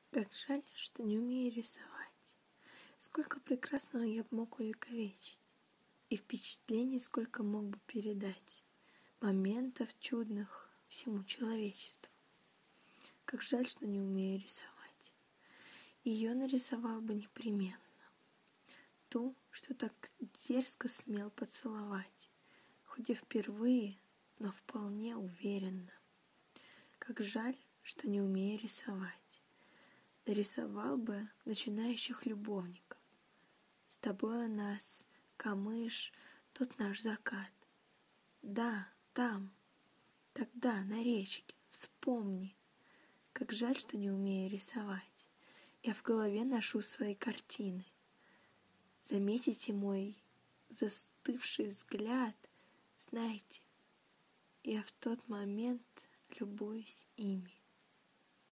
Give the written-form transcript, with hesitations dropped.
Как жаль, что не умею рисовать. Сколько прекрасного я бы мог увековечить, и впечатлений сколько мог бы передать, моментов чудных всему человечеству. Как жаль, что не умею рисовать. Ее нарисовал бы непременно. Ту, что так дерзко смел поцеловать, хоть и впервые, но вполне уверенно. Как жаль, что не умею рисовать. Нарисовал бы начинающих любовников. С тобой у нас камыш, тот наш закат. Да, там, тогда, на речке, вспомни. Как жаль, что не умею рисовать. Я в голове ношу свои картины. Заметите мой застывший взгляд, знаете, я в тот момент любуюсь ими.